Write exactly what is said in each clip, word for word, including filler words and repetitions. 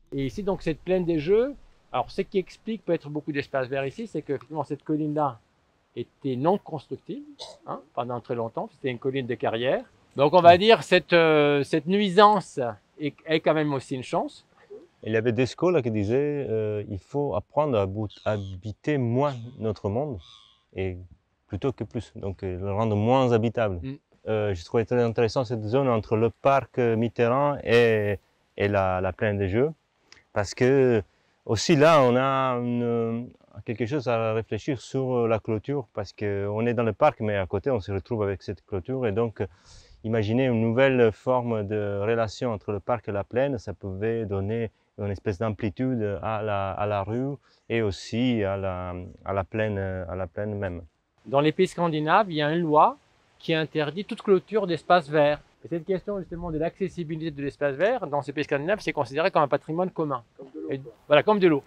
Et ici, donc, cette plaine des Jeux, alors ce qui explique peut-être beaucoup d'espaces verts ici, c'est que effectivement cette colline-là était non constructible hein, pendant très longtemps, c'était une colline de carrière. Donc on va dire cette, euh, cette nuisance est, est quand même aussi une chance. Il y avait Desco là, qui disait euh, il faut apprendre à habiter moins notre monde et plutôt que plus, donc euh, le rendre moins habitable. Mm. Euh, je trouvais très intéressant cette zone entre le parc Mitterrand et, et la, la plaine des Jeux, parce que aussi là on a une, quelque chose à réfléchir sur la clôture, parce qu'on est dans le parc mais à côté on se retrouve avec cette clôture et donc imaginer une nouvelle forme de relation entre le parc et la plaine, ça pouvait donner une espèce d'amplitude à la, à la rue et aussi à la, à, la plaine, à la plaine même. Dans les pays scandinaves, il y a une loi qui interdit toute clôture d'espaces verts. Et cette question justement de l'accessibilité de l'espace vert, dans ces pays scandinaves, c'est considéré comme un patrimoine commun. Comme de l'eau. Et, voilà, comme de l'eau.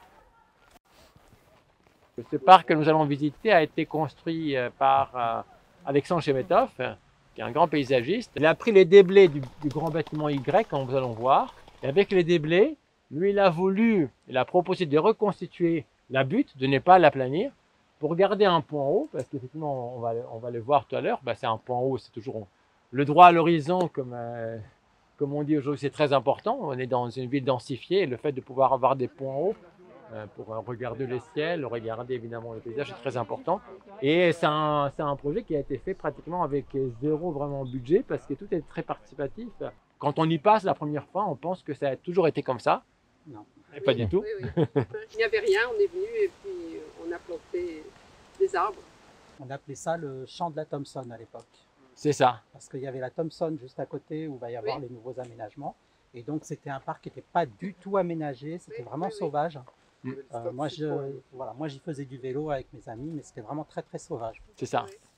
Ce parc que nous allons visiter a été construit par euh, Alexandre Chemetov, qui est un grand paysagiste. Il a pris les déblais du, du grand bâtiment Y, comme vous allons voir, et avec les déblais, lui, il a voulu, il a proposé de reconstituer la butte, de ne pas l'aplanir, pour garder un point haut, parce qu'effectivement, on va, on va le voir tout à l'heure, ben, c'est un point haut, c'est toujours le droit à l'horizon, comme, euh, comme on dit aujourd'hui, c'est très important. On est dans une ville densifiée, et le fait de pouvoir avoir des points hauts, pour regarder le ciel, regarder évidemment le paysage, c'est très important. Et c'est un, c'est un projet qui a été fait pratiquement avec zéro vraiment budget parce que tout est très participatif. Quand on y passe la première fois, on pense que ça a toujours été comme ça. Non. Et pas du tout. Oui, oui. Il n'y avait rien, on est venu et puis on a planté des arbres. On appelait ça le champ de la Thompson à l'époque. C'est ça. Parce qu'il y avait la Thompson juste à côté où il va y avoir oui. les nouveaux aménagements. Et donc c'était un parc qui n'était pas du tout aménagé, c'était oui, vraiment oui, sauvage. Oui. Euh, moi, je, voilà, moi j'y faisais du vélo avec mes amis, mais c'était vraiment très très sauvage. C'est ça.